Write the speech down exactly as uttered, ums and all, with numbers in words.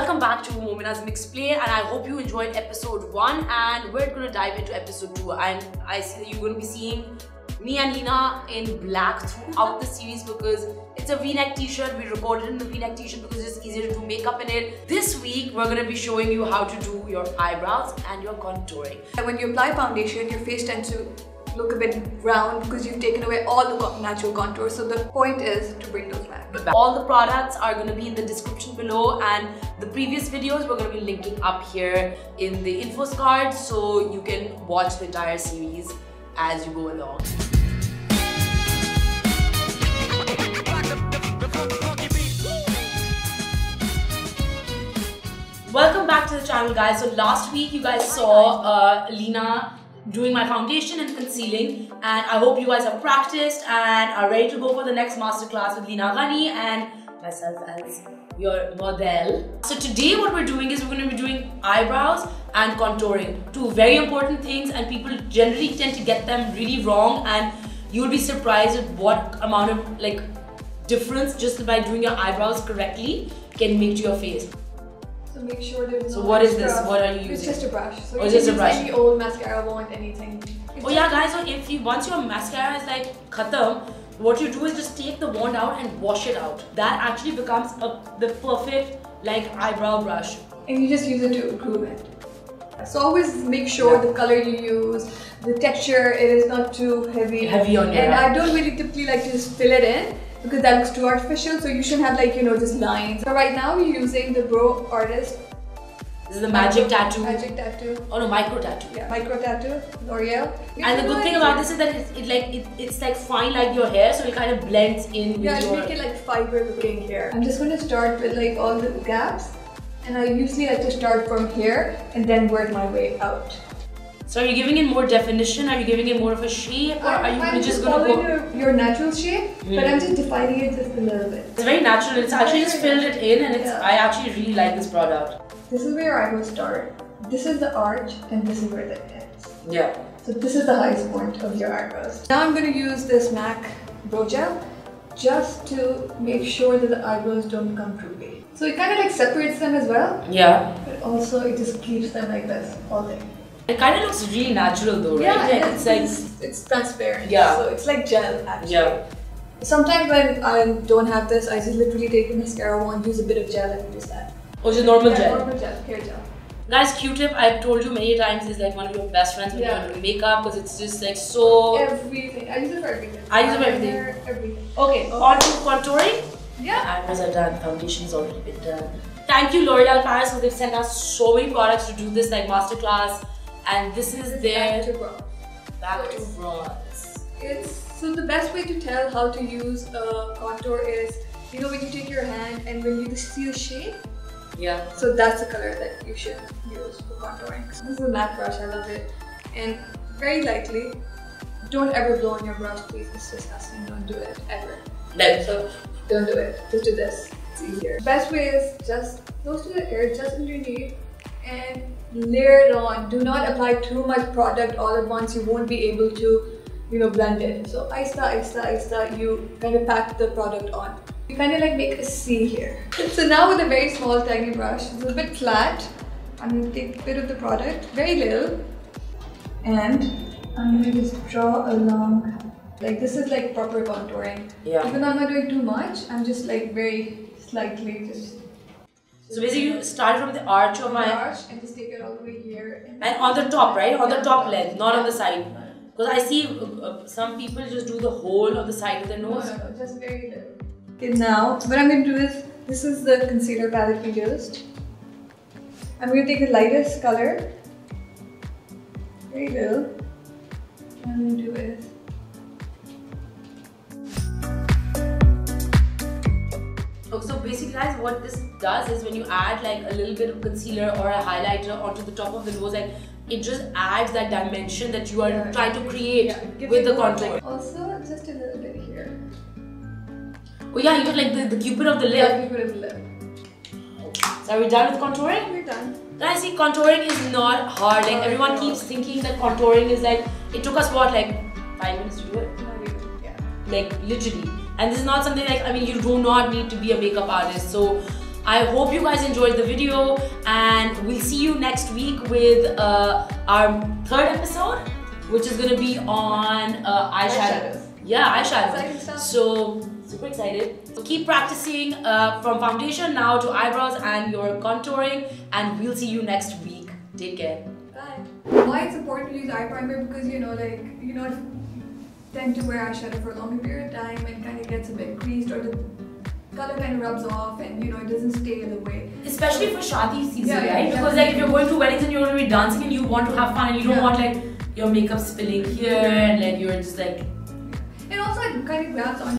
welcome back to Momina's Mixplain, and I hope you enjoyed episode one, and we're gonna dive into episode two. And I see that you're gonna be seeing me and Lina in black throughout the series because it's a V-neck t-shirt. We recorded in the V-neck t-shirt because it's easier to do makeup in it. This week we're gonna be showing you how to do your eyebrows and your contouring. When you apply foundation, your face tends to look a bit round because you've taken away all the natural contours. So the point is to bring those back. All the products are going to be in the description below, and the previous videos we're going to be linking up here in the info card so you can watch the entire series as you go along. Welcome back to the channel, guys. So last week you guys saw uh, Lina doing my foundation and concealing, and I hope you guys have practiced and are ready to go for the next masterclass with Lina Ghani and myself as your model. So today what we're doing is we're going to be doing eyebrows and contouring, two very important things, and people generally tend to get them really wrong, and you'll be surprised at what amount of like difference just by doing your eyebrows correctly can make to your face. So make sure there's So no what is extra. this? What are you using? It's just a brush. So oh, you just can a brush. use any old mascara wand, anything. It's oh yeah, guys. So if you once your mascara is like khatam, what you do is just take the wand out and wash it out. That actually becomes a, the perfect like eyebrow brush. And you just use it to groom it. So always make sure yeah. the color you use, the texture, it is not too heavy. Heavy on your And eye. I don't really typically like to just fill it in, because that looks too artificial. So you shouldn't have like, you know, just lines. So right now you're using the Brow Artist. This is the Magic Tattoo. Magic Tattoo. Oh no, Micro Tattoo. Yeah, Micro Tattoo, L'Oreal. And the good thing about this is that it, it like it, it's like fine like your hair, so it kind of blends in with yeah, your... Yeah, make it like fiber looking hair. I'm just going to start with like all the gaps, and I usually like to start from here and then work my way out. So are you giving it more definition? Are you giving it more of a shape, or are you I'm just going to go... Your, your natural shape, mm. but I'm just defining it just a little bit. It's very natural. It's actually just filled it in, and it's. Yeah. I actually really like this product. This is where your eyebrows start. This is the arch, and this is where it ends. Yeah. So this is the highest point of your eyebrows. Now I'm going to use this MAC Brow Gel just to make sure that the eyebrows don't become droopy. So it kind of like separates them as well. Yeah. But also it just keeps them like this all day. It kind of looks really natural though, right? Yeah, like, it's, it's like it's, it's transparent. Yeah. So it's like gel actually. Yeah. Sometimes when I don't have this, I just literally take the mascara wand, use a bit of gel, and use that. Oh, just normal yeah, gel. normal gel, hair gel. Guys, Q-tip, I've told you many times, is like one of your best friends when yeah. you're doing makeup because it's just like so... Everything. I use it for everything. I use it for everything. Hair, everything. Okay, okay, on to contouring. Yeah. Eyebrows are done, foundation's already been done. Thank you L'Oreal Paris because they've sent us so many products to do this like masterclass, and this is this their... Back to brows. Back to brows. It's, so the best way to tell how to use a contour is, you know, when you take your hand and when you see the shape. Yeah. So that's the color that you should use for contouring. This is a matte brush, I love it. And very lightly, don't ever blow on your brush, please. It's disgusting. Don't do it ever. Like, so don't do it. Just do this. It's easier. Best way is just close to the ear, just underneath, and layer it on. Do not apply too much product all at once. You won't be able to, you know, blend it. So ahista, ahista, ahista, you kind of pack the product on. You kind of like make a C here. So now with a very small tiny brush, it's a bit flat. I'm going to take a bit of the product, very little, and I'm going to just draw along. Like this is like proper contouring. Yeah. Even though I'm not doing too much, I'm just like very slightly just. So basically you start from the arch of my... arch and just take it all the way here. And, and on the top, right? On the yeah, top top. length, not yeah. on the side. Because I see uh, some people just do the whole of the side of their nose. No, no, no, just very little. Okay, now what I'm going to do is, this is the concealer palette we used. I'm going to take the lightest color, very little. What I'm going to do is, okay, so basically guys, what this does is when you add like a little bit of concealer or a highlighter onto the top of the nose, like it just adds that dimension that you are yeah, trying to create yeah, with the contour. Like, also, just a little bit here. Oh yeah, you got like the, the cupid of the lip. Yeah, cupid of the lip. So are we done with contouring? We're done. Guys, see, contouring is not hard. Like everyone keeps thinking that contouring is like, it took us what, like five minutes to do it? Not even, yeah. Like literally. And this is not something like, I mean, you do not need to be a makeup artist. So I hope you guys enjoyed the video, and we'll see you next week with uh, our third episode, which is gonna be on uh, eyeshadow. Eyeshadows. Yeah, Exciting eyeshadow. stuff. So super excited. So keep practicing uh, from foundation now to eyebrows and your contouring, and we'll see you next week. Take care. Bye. Why it's important to use eye primer? Because you know, like you know, tend to wear eyeshadow for a longer period of time and kind of gets a bit creased, or the color kind of rubs off, and you know, it doesn't stay the way. Especially for shadi season, Yeah, yeah, right? Because like if you're going to weddings and you're going to be dancing and you want to have fun and you don't Yeah. want like your makeup spilling here and like you're just like. It also like, kind of grabs on